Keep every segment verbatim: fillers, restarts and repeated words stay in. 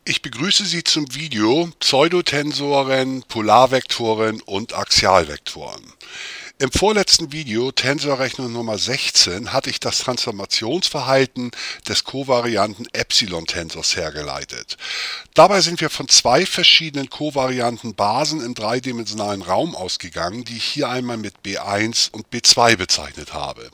Ich begrüße Sie zum Video Pseudotensoren, Polarvektoren und Axialvektoren. Im vorletzten Video, Tensorrechnung Nummer sechzehn, hatte ich das Transformationsverhalten des kovarianten Epsilon-Tensors hergeleitet. Dabei sind wir von zwei verschiedenen kovarianten Basen im dreidimensionalen Raum ausgegangen, die ich hier einmal mit B eins und B zwei bezeichnet habe.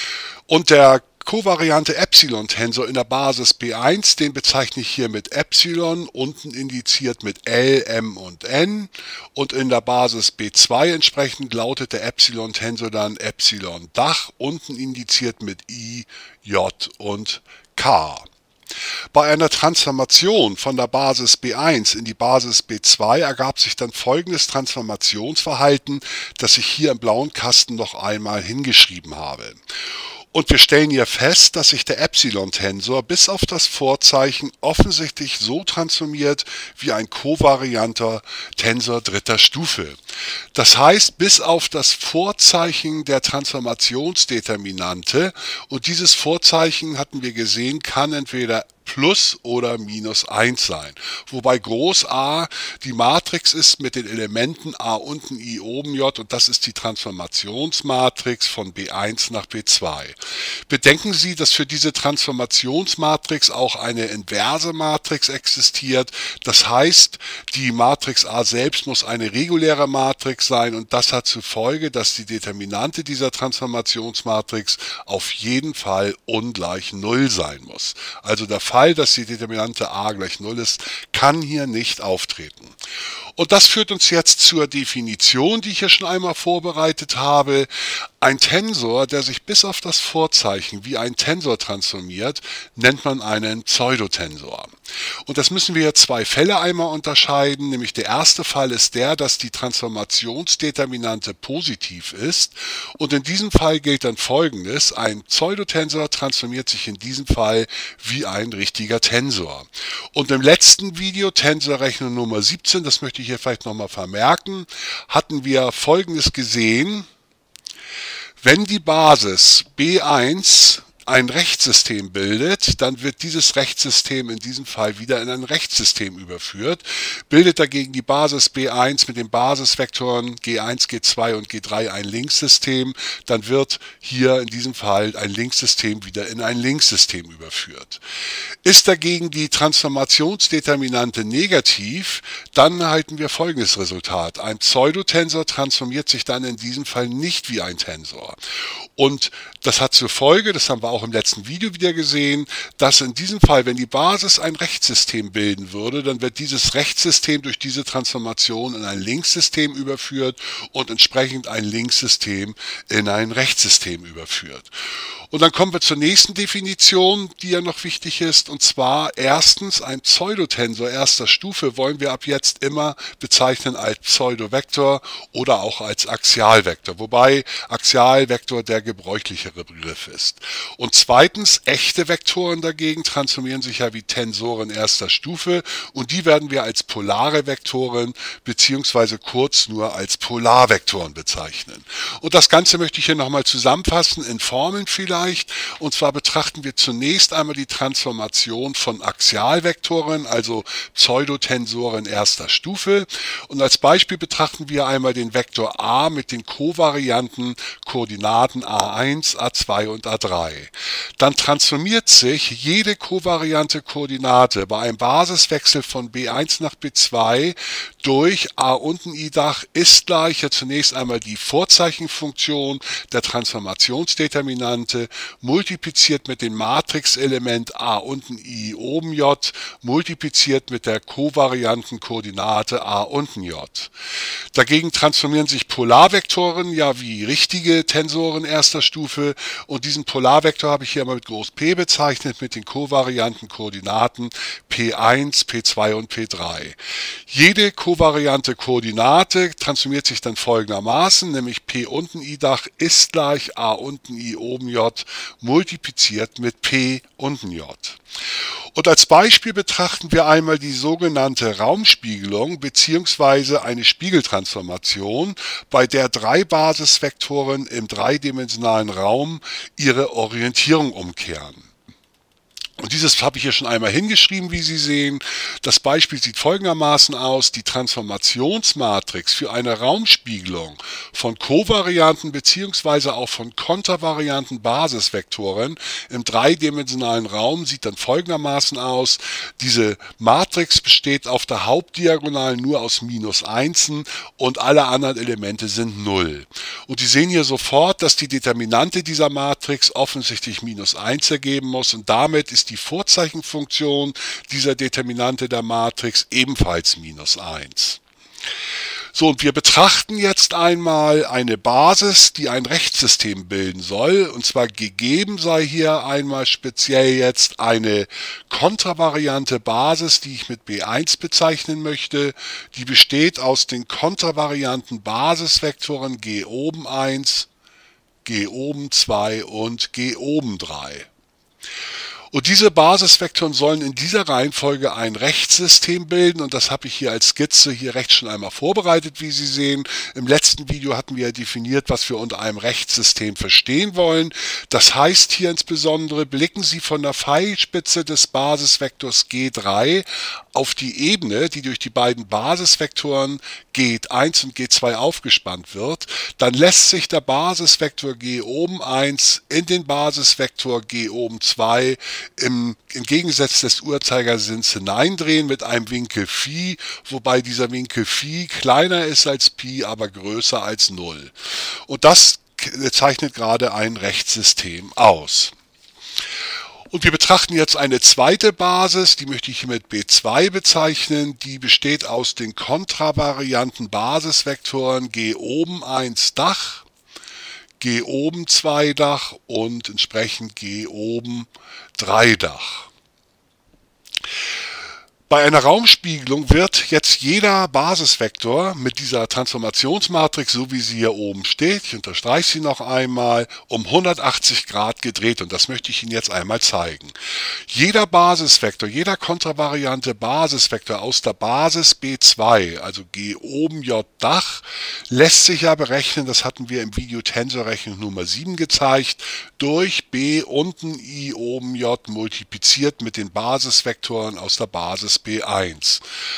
Und der kovariante Epsilon-Tensor in der Basis B eins, den bezeichne ich hier mit Epsilon, unten indiziert mit L, M und N, und in der Basis B zwei entsprechend lautet der Epsilon-Tensor dann Epsilon-Dach, unten indiziert mit I, J und K. Bei einer Transformation von der Basis B eins in die Basis B zwei ergab sich dann folgendes Transformationsverhalten, das ich hier im blauen Kasten noch einmal hingeschrieben habe. Und wir stellen hier fest, dass sich der Epsilon-Tensor bis auf das Vorzeichen offensichtlich so transformiert wie ein kovarianter Tensor dritter Stufe. Das heißt, bis auf das Vorzeichen der Transformationsdeterminante, und dieses Vorzeichen hatten wir gesehen, kann entweder plus oder minus eins sein, wobei Groß A die Matrix ist mit den Elementen A unten, I oben, J, und das ist die Transformationsmatrix von B eins nach B zwei. Bedenken Sie, dass für diese Transformationsmatrix auch eine inverse Matrix existiert, das heißt, die Matrix A selbst muss eine reguläre Matrix sein, und das hat zur Folge, dass die Determinante dieser Transformationsmatrix auf jeden Fall ungleich null sein muss. Also der Fall, dass die Determinante A gleich null ist, kann hier nicht auftreten. Und das führt uns jetzt zur Definition, die ich hier schon einmal vorbereitet habe. Ein Tensor, der sich bis auf das Vorzeichen wie ein Tensor transformiert, nennt man einen Pseudotensor. Und das müssen wir zwei Fälle einmal unterscheiden, nämlich der erste Fall ist der, dass die Transformationsdeterminante positiv ist, und in diesem Fall gilt dann Folgendes: Ein Pseudotensor transformiert sich in diesem Fall wie ein richtiger Tensor. Und im letzten Video, Tensorrechnung Nummer siebzehn, das möchte ich hier vielleicht nochmal vermerken, hatten wir Folgendes gesehen: Wenn die Basis B eins ein Rechtssystem bildet, dann wird dieses Rechtssystem in diesem Fall wieder in ein Rechtssystem überführt. Bildet dagegen die Basis B eins mit den Basisvektoren G eins, G zwei und G drei ein Linkssystem, dann wird hier in diesem Fall ein Linkssystem wieder in ein Linkssystem überführt. Ist dagegen die Transformationsdeterminante negativ, dann erhalten wir folgendes Resultat: Ein Pseudotensor transformiert sich dann in diesem Fall nicht wie ein Tensor. Und das hat zur Folge, das haben wir auch im letzten Video wieder gesehen, dass in diesem Fall, wenn die Basis ein Rechtssystem bilden würde, dann wird dieses Rechtssystem durch diese Transformation in ein Linkssystem überführt und entsprechend ein Linkssystem in ein Rechtssystem überführt. Und dann kommen wir zur nächsten Definition, die ja noch wichtig ist, und zwar erstens, ein Pseudotensor erster Stufe wollen wir ab jetzt immer bezeichnen als Pseudovektor oder auch als Axialvektor, wobei Axialvektor der gebräuchlichere Begriff ist. Und zweitens, echte Vektoren dagegen transformieren sich ja wie Tensoren erster Stufe, und die werden wir als polare Vektoren beziehungsweise kurz nur als Polarvektoren bezeichnen. Und das Ganze möchte ich hier nochmal zusammenfassen in Formeln vielleicht. Und zwar betrachten wir zunächst einmal die Transformation von Axialvektoren, also Pseudotensoren erster Stufe. Und als Beispiel betrachten wir einmal den Vektor A mit den kovarianten Koordinaten A eins, A zwei und A drei. Dann transformiert sich jede kovariante Koordinate bei einem Basiswechsel von B eins nach B zwei durch A unten I Dach ist gleich ja zunächst einmal die Vorzeichenfunktion der Transformationsdeterminante multipliziert mit dem Matrixelement A unten I oben J multipliziert mit der kovarianten Koordinate A unten J. Dagegen transformieren sich Polarvektoren ja wie richtige Tensoren erster Stufe, und diesen Polarvektor habe ich hier mal mit groß P bezeichnet mit den kovarianten Koordinaten P eins, P zwei und P drei. Jede kovariante Koordinate transformiert sich dann folgendermaßen, nämlich P unten I Dach ist gleich A unten I oben J multipliziert mit P unten J. Und als Beispiel betrachten wir einmal die sogenannte Raumspiegelung bzw. eine Spiegeltransformation, bei der drei Basisvektoren im dreidimensionalen Raum ihre Orientierung umkehren. Und dieses habe ich hier schon einmal hingeschrieben, wie Sie sehen. Das Beispiel sieht folgendermaßen aus. Die Transformationsmatrix für eine Raumspiegelung von kovarianten bzw. auch von kontravarianten Basisvektoren im dreidimensionalen Raum sieht dann folgendermaßen aus. Diese Matrix besteht auf der Hauptdiagonalen nur aus minus Einsen und alle anderen Elemente sind null. Und Sie sehen hier sofort, dass die Determinante dieser Matrix offensichtlich minus eins ergeben muss und damit ist die Vorzeichenfunktion dieser Determinante der Matrix ebenfalls minus eins. So, und wir betrachten jetzt einmal eine Basis, die ein Rechtssystem bilden soll. Und zwar gegeben sei hier einmal speziell jetzt eine kontravariante Basis, die ich mit B eins bezeichnen möchte. Die besteht aus den kontravarianten Basisvektoren G oben eins, G oben zwei und G oben drei. Und diese Basisvektoren sollen in dieser Reihenfolge ein Rechtssystem bilden und das habe ich hier als Skizze hier rechts schon einmal vorbereitet, wie Sie sehen. Im letzten Video hatten wir ja definiert, was wir unter einem Rechtssystem verstehen wollen. Das heißt hier insbesondere, blicken Sie von der Pfeilspitze des Basisvektors G drei auf die Ebene, die durch die beiden Basisvektoren G eins und G zwei aufgespannt wird, dann lässt sich der Basisvektor G oben eins in den Basisvektor G oben zwei im, im Gegensatz des Uhrzeigersinns hineindrehen mit einem Winkel Phi, wobei dieser Winkel Phi kleiner ist als Pi, aber größer als null. Und das zeichnet gerade ein Rechtssystem aus. Und wir betrachten jetzt eine zweite Basis, die möchte ich hier mit B zwei bezeichnen. Die besteht aus den kontravarianten Basisvektoren G oben eins Dach, G oben zwei Dach und entsprechend G oben drei Dach. Bei einer Raumspiegelung wird jetzt jeder Basisvektor mit dieser Transformationsmatrix, so wie sie hier oben steht, ich unterstreiche sie noch einmal, um hundertachtzig Grad gedreht und das möchte ich Ihnen jetzt einmal zeigen. Jeder Basisvektor, jeder kontravariante Basisvektor aus der Basis B zwei, also G oben J Dach, lässt sich ja berechnen, das hatten wir im Video Tensorrechnung Nummer sieben gezeigt, durch B unten I oben J multipliziert mit den Basisvektoren aus der Basis B eins.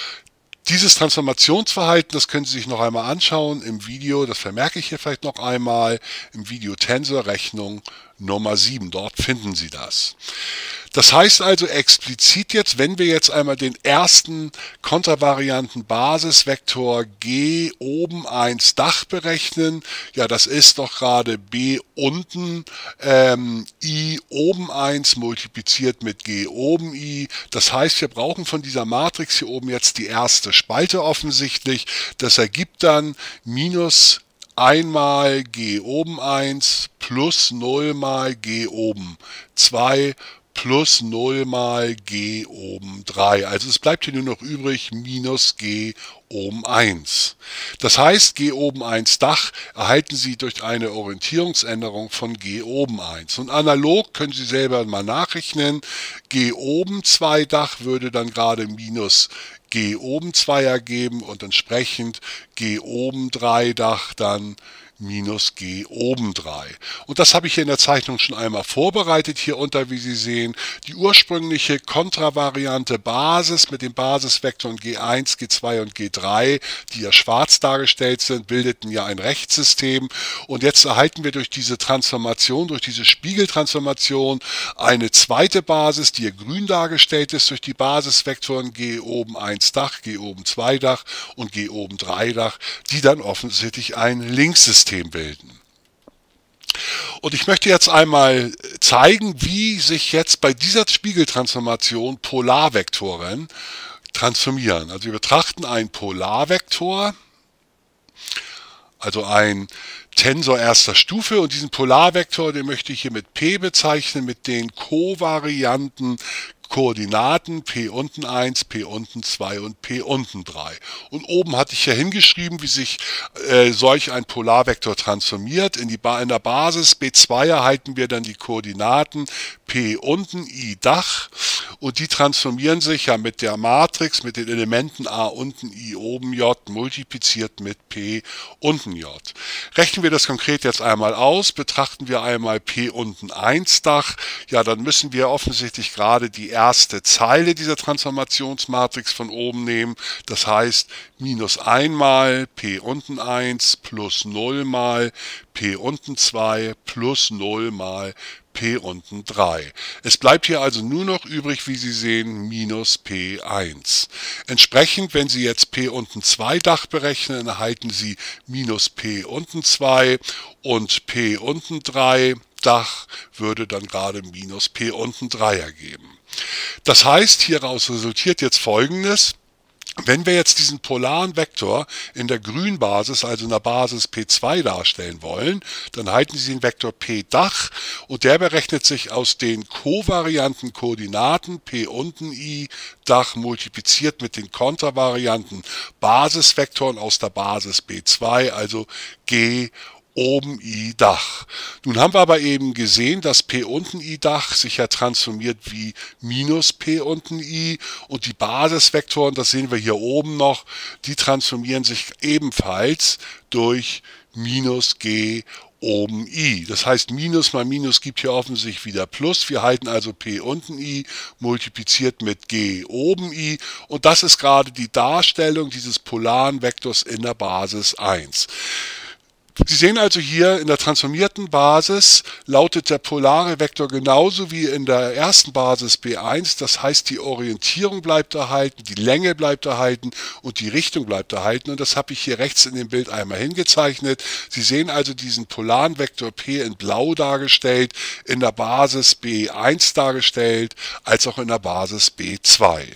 Dieses Transformationsverhalten, das können Sie sich noch einmal anschauen im Video, das vermerke ich hier vielleicht noch einmal, im Video Tensorrechnung Nummer sieben, dort finden Sie das. Das heißt also explizit jetzt, wenn wir jetzt einmal den ersten kontravarianten Basisvektor G oben eins Dach berechnen, ja das ist doch gerade B unten ähm, I oben eins multipliziert mit G oben I. Das heißt, wir brauchen von dieser Matrix hier oben jetzt die erste Spalte offensichtlich. Das ergibt dann minus einmal G oben eins plus null mal G oben zwei plus null mal G oben drei. Also es bleibt hier nur noch übrig minus G oben eins. Das heißt, G oben eins Dach erhalten Sie durch eine Orientierungsänderung von G oben eins. Und analog können Sie selber mal nachrechnen. G oben zwei Dach würde dann gerade minus G oben zwei ergeben und entsprechend G oben drei Dach dann minus G oben drei. Und das habe ich hier in der Zeichnung schon einmal vorbereitet, hier unter, wie Sie sehen, die ursprüngliche kontravariante Basis mit den Basisvektoren G eins, G zwei und G drei, die ja schwarz dargestellt sind, bildeten ja ein Rechtssystem und jetzt erhalten wir durch diese Transformation, durch diese Spiegeltransformation eine zweite Basis, die hier grün dargestellt ist durch die Basisvektoren G oben eins Dach, G oben zwei Dach und G oben drei Dach, die dann offensichtlich ein Linkssystem bilden. Und ich möchte jetzt einmal zeigen, wie sich jetzt bei dieser Spiegeltransformation Polarvektoren transformieren. Also wir betrachten einen Polarvektor, also ein Tensor erster Stufe und diesen Polarvektor, den möchte ich hier mit P bezeichnen, mit den kovarianten Koordinaten P unten eins, P unten zwei und P unten drei. Und oben hatte ich ja hingeschrieben, wie sich äh, solch ein Polarvektor transformiert. In, die ba in der Basis B zwei erhalten wir dann die Koordinaten P unten I Dach und die transformieren sich ja mit der Matrix, mit den Elementen a unten, i oben, j multipliziert mit p unten j. Rechnen wir das konkret jetzt einmal aus, betrachten wir einmal p unten eins Dach, ja, dann müssen wir offensichtlich gerade die erste Zeile dieser Transformationsmatrix von oben nehmen, das heißt minus eins mal p unten eins plus null mal p unten zwei plus null mal p unten drei. Es bleibt hier also nur noch übrig, wie Sie sehen, minus p eins. Entsprechend, wenn Sie jetzt p unten zwei Dach berechnen, erhalten Sie minus p unten zwei und p unten drei Dach würde dann gerade minus p unten drei ergeben. Das heißt, hieraus resultiert jetzt Folgendes. Wenn wir jetzt diesen polaren Vektor in der Grünbasis, also in der Basis p zwei darstellen wollen, dann halten Sie den Vektor p Dach und der berechnet sich aus den kovarianten Koordinaten p unten i Dach multipliziert mit den kontravarianten Basisvektoren aus der Basis b zwei, also g oben i Dach. Nun haben wir aber eben gesehen, dass p unten i Dach sich ja transformiert wie minus p unten i und die Basisvektoren, das sehen wir hier oben noch, die transformieren sich ebenfalls durch minus g oben i. Das heißt, Minus mal Minus gibt hier offensichtlich wieder Plus. Wir halten also p unten i multipliziert mit g oben i und das ist gerade die Darstellung dieses polaren Vektors in der Basis eins. Sie sehen also hier in der transformierten Basis lautet der polare Vektor genauso wie in der ersten Basis b eins, das heißt die Orientierung bleibt erhalten, die Länge bleibt erhalten und die Richtung bleibt erhalten und das habe ich hier rechts in dem Bild einmal hingezeichnet. Sie sehen also diesen polaren Vektor p in blau dargestellt, in der Basis b eins dargestellt, als auch in der Basis b zwei.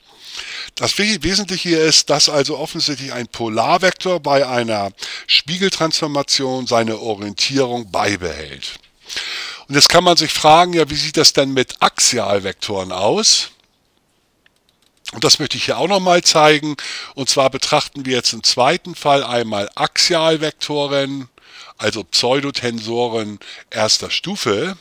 Das Wesentliche hier ist, dass also offensichtlich ein Polarvektor bei einer Spiegeltransformation seine Orientierung beibehält. Und jetzt kann man sich fragen, ja, wie sieht das denn mit Axialvektoren aus? Und das möchte ich hier auch nochmal zeigen. Und zwar betrachten wir jetzt im zweiten Fall einmal Axialvektoren, also Pseudotensoren erster Stufe.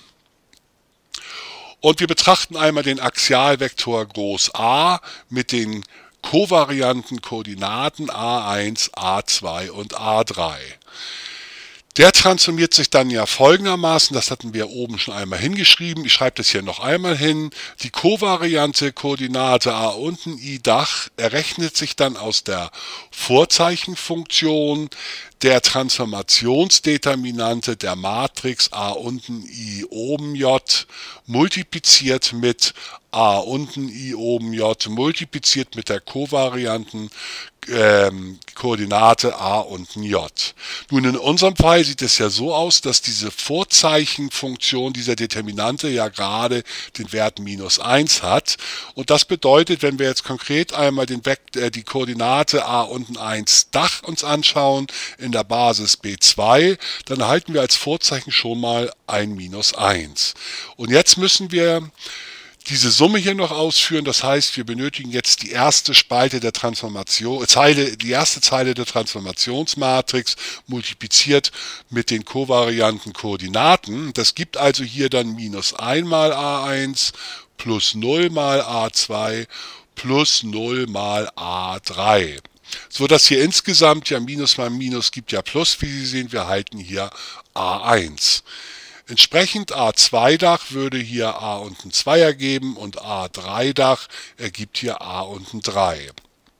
Und wir betrachten einmal den Axialvektor groß A mit den kovarianten Koordinaten a eins, a zwei und a drei. Der transformiert sich dann ja folgendermaßen, das hatten wir oben schon einmal hingeschrieben, ich schreibe das hier noch einmal hin, die kovariante Koordinate a unten i Dach errechnet sich dann aus der Vorzeichenfunktion der Transformationsdeterminante der Matrix a unten i oben j multipliziert mit a unten i oben j multipliziert mit der kovarianten ähm, Koordinate a unten j. Nun in unserem Fall sieht es ja so aus, dass diese Vorzeichenfunktion dieser Determinante ja gerade den Wert minus eins hat und das bedeutet, wenn wir jetzt konkret einmal den Vekt, äh, die Koordinate a unten eins Dach uns anschauen in der Basis b zwei, dann erhalten wir als Vorzeichen schon mal ein minus eins. Und jetzt müssen wir diese Summe hier noch ausführen, das heißt, wir benötigen jetzt die erste Spalte der Transformation, Zeile, die erste Zeile der Transformationsmatrix multipliziert mit den kovarianten Koordinaten. Das gibt also hier dann minus eins mal a eins plus null mal a zwei plus null mal a drei. So dass hier insgesamt ja Minus mal Minus gibt ja Plus, wie Sie sehen, wir halten hier a eins. Entsprechend a zwei Dach würde hier a unten zwei ergeben und a drei Dach ergibt hier a unten drei.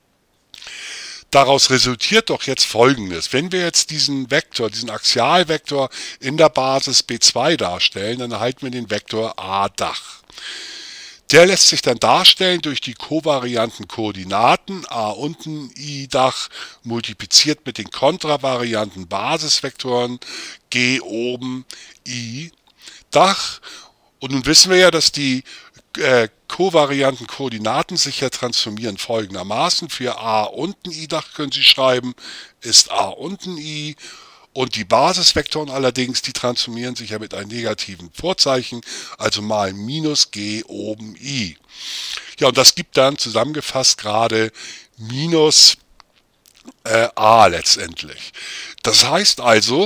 Daraus resultiert doch jetzt Folgendes. Wenn wir jetzt diesen Vektor, diesen Axialvektor in der Basis b zwei darstellen, dann erhalten wir den Vektor a Dach. Der lässt sich dann darstellen durch die kovarianten Koordinaten a unten i Dach multipliziert mit den kontravarianten Basisvektoren g oben i Dach. Und nun wissen wir ja, dass die äh, kovarianten Koordinaten sich ja transformieren folgendermaßen. Für a unten i Dach können Sie schreiben, ist a unten i. Und die Basisvektoren allerdings, die transformieren sich ja mit einem negativen Vorzeichen, also mal minus g oben i. Ja, und das gibt dann zusammengefasst gerade minus äh, a letztendlich. Das heißt also,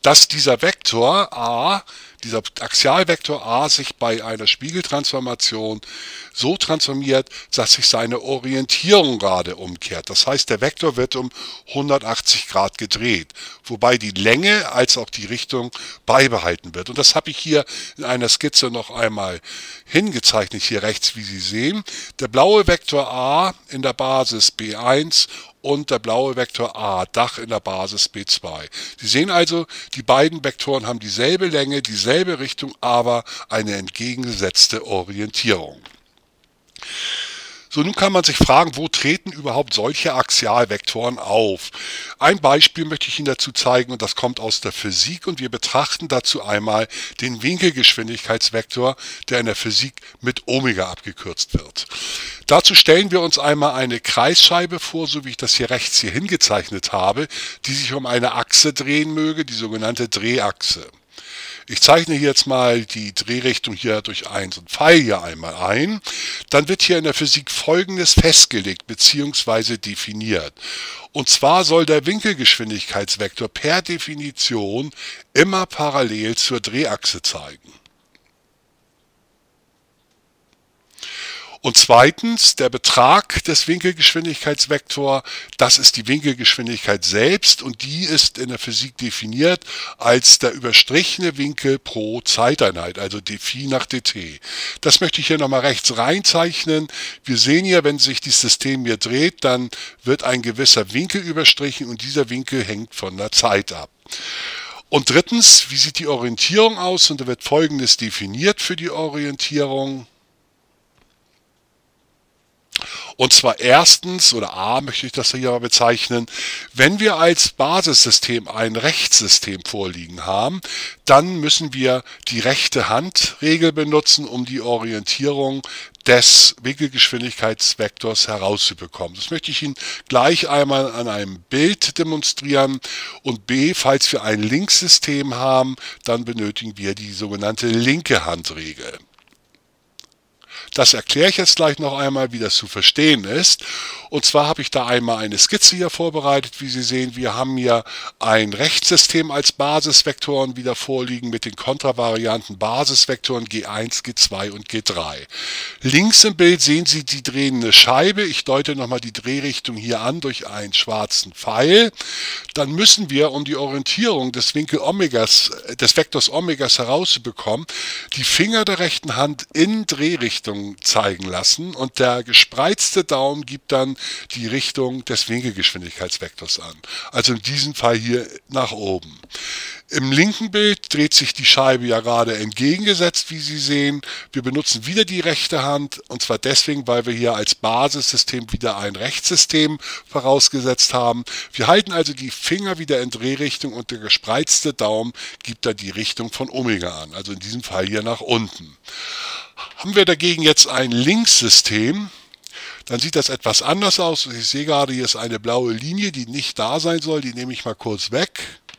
dass dieser Vektor a, dieser Axialvektor a sich bei einer Spiegeltransformation so transformiert, dass sich seine Orientierung gerade umkehrt. Das heißt, der Vektor wird um hundertachtzig Grad gedreht, wobei die Länge als auch die Richtung beibehalten wird. Und das habe ich hier in einer Skizze noch einmal hingezeichnet, hier rechts, wie Sie sehen. Der blaue Vektor a in der Basis B eins und der blaue Vektor a, Dach in der Basis B zwei. Sie sehen also, die beiden Vektoren haben dieselbe Länge, dieselbe Richtung, aber eine entgegengesetzte Orientierung. So, nun kann man sich fragen, wo treten überhaupt solche Axialvektoren auf? Ein Beispiel möchte ich Ihnen dazu zeigen, und das kommt aus der Physik, und wir betrachten dazu einmal den Winkelgeschwindigkeitsvektor, der in der Physik mit Omega abgekürzt wird. Dazu stellen wir uns einmal eine Kreisscheibe vor, so wie ich das hier rechts hier hingezeichnet habe, die sich um eine Achse drehen möge, die sogenannte Drehachse. Ich zeichne hier jetzt mal die Drehrichtung hier durch eins und Pfeil hier einmal ein. Dann wird hier in der Physik Folgendes festgelegt bzw. definiert. Und zwar soll der Winkelgeschwindigkeitsvektor per Definition immer parallel zur Drehachse zeigen. Und zweitens, der Betrag des Winkelgeschwindigkeitsvektors, das ist die Winkelgeschwindigkeit selbst, und die ist in der Physik definiert als der überstrichene Winkel pro Zeiteinheit, also dphi nach dt. Das möchte ich hier nochmal rechts reinzeichnen. Wir sehen hier, wenn sich das System hier dreht, dann wird ein gewisser Winkel überstrichen und dieser Winkel hängt von der Zeit ab. Und drittens, wie sieht die Orientierung aus? Und da wird Folgendes definiert für die Orientierung. Und zwar erstens, oder A möchte ich das hier mal bezeichnen, wenn wir als Basissystem ein Rechtssystem vorliegen haben, dann müssen wir die rechte Handregel benutzen, um die Orientierung des Winkelgeschwindigkeitsvektors herauszubekommen. Das möchte ich Ihnen gleich einmal an einem Bild demonstrieren. Und B, falls wir ein Linkssystem haben, dann benötigen wir die sogenannte linke Handregel. Das erkläre ich jetzt gleich noch einmal, wie das zu verstehen ist. Und zwar habe ich da einmal eine Skizze hier vorbereitet. Wie Sie sehen, wir haben hier ein Rechtssystem als Basisvektoren wieder vorliegen mit den kontravarianten Basisvektoren G eins, G zwei und G drei. Links im Bild sehen Sie die drehende Scheibe. Ich deute nochmal die Drehrichtung hier an durch einen schwarzen Pfeil. Dann müssen wir, um die Orientierung des Winkel Omegas, des Vektors Omegas herauszubekommen, die Finger der rechten Hand in Drehrichtung zeigen lassen, und der gespreizte Daumen gibt dann die Richtung des Winkelgeschwindigkeitsvektors an. Also in diesem Fall hier nach oben. Im linken Bild dreht sich die Scheibe ja gerade entgegengesetzt, wie Sie sehen. Wir benutzen wieder die rechte Hand, und zwar deswegen, weil wir hier als Basissystem wieder ein Rechtssystem vorausgesetzt haben. Wir halten also die Finger wieder in Drehrichtung und der gespreizte Daumen gibt da die Richtung von Omega an, also in diesem Fall hier nach unten. Haben wir dagegen jetzt ein Linkssystem, dann sieht das etwas anders aus. Ich sehe gerade, hier ist eine blaue Linie, die nicht da sein soll, die nehme ich mal kurz weg.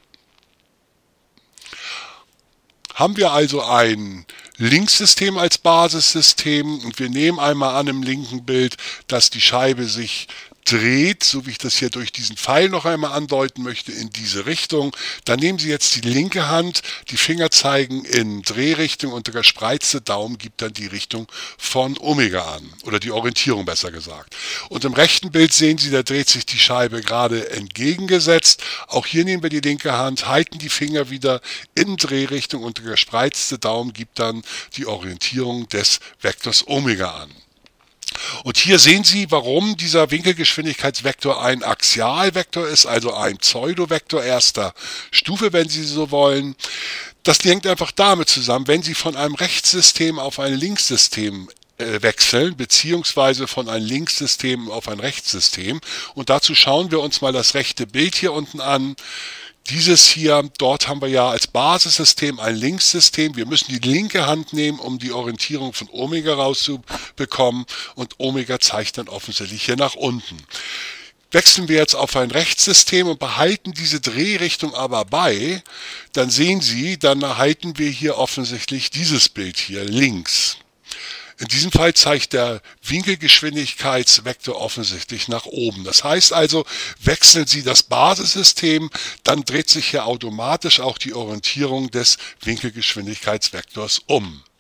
Haben wir also ein Linkssystem als Basissystem und wir nehmen einmal an im linken Bild, dass die Scheibe sich dreht, so wie ich das hier durch diesen Pfeil noch einmal andeuten möchte, in diese Richtung. Dann nehmen Sie jetzt die linke Hand, die Finger zeigen in Drehrichtung und der gespreizte Daumen gibt dann die Richtung von Omega an, oder die Orientierung besser gesagt. Und im rechten Bild sehen Sie, da dreht sich die Scheibe gerade entgegengesetzt. Auch hier nehmen wir die linke Hand, halten die Finger wieder in Drehrichtung und der gespreizte Daumen gibt dann die Orientierung des Vektors Omega an. Und hier sehen Sie, warum dieser Winkelgeschwindigkeitsvektor ein Axialvektor ist, also ein Pseudovektor erster Stufe, wenn Sie so wollen. Das hängt einfach damit zusammen, wenn Sie von einem Rechtssystem auf ein Linkssystem äh, wechseln, beziehungsweise von einem Linkssystem auf ein Rechtssystem. Und dazu schauen wir uns mal das rechte Bild hier unten an. Dieses hier, dort haben wir ja als Basissystem ein Linkssystem. Wir müssen die linke Hand nehmen, um die Orientierung von Omega rauszubekommen. Und Omega zeigt dann offensichtlich hier nach unten. Wechseln wir jetzt auf ein Rechtssystem und behalten diese Drehrichtung aber bei, dann sehen Sie, dann erhalten wir hier offensichtlich dieses Bild hier links. In diesem Fall zeigt der Winkelgeschwindigkeitsvektor offensichtlich nach oben. Das heißt also, wechseln Sie das Basissystem, dann dreht sich hier automatisch auch die Orientierung des Winkelgeschwindigkeitsvektors um.